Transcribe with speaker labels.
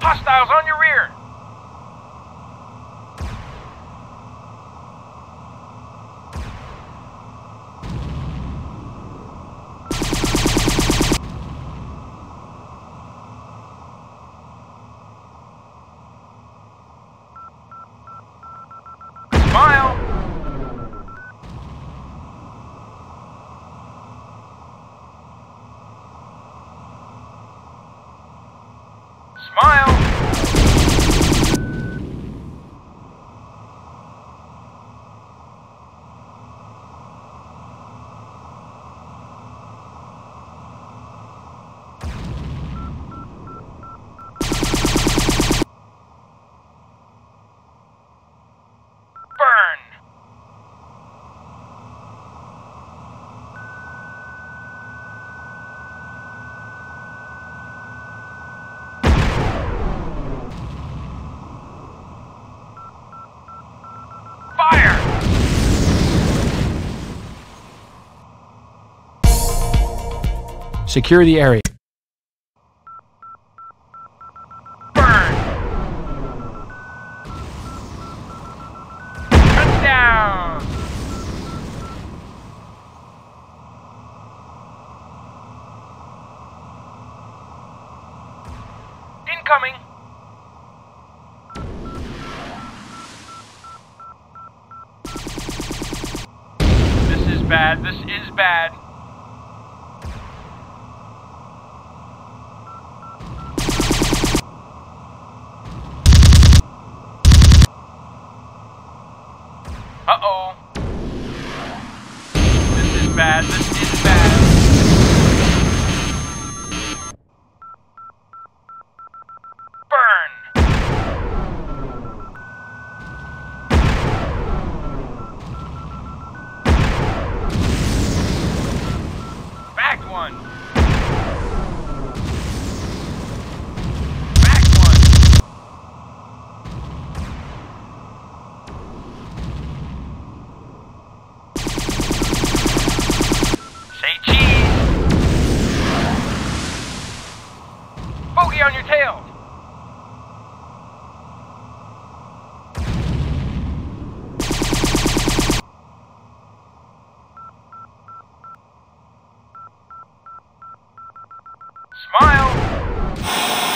Speaker 1: Hostiles on your rear! Smile! Smile! Burn! Fire!
Speaker 2: Secure the area.
Speaker 1: Burn! Touchdown! Incoming! This is bad, this is bad. Uh-oh. This is bad, this is bad. Burn! Back one! Back one! Say cheese! Bogey on your tail! Smile!